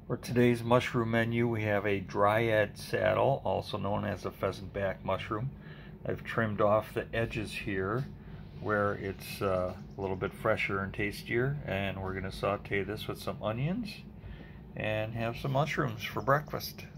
For today's mushroom menu, we have a dryad saddle, also known as a pheasant back mushroom. I've trimmed off the edges here where it's a little bit fresher and tastier, and we're going to saute this with some onions and have some mushrooms for breakfast.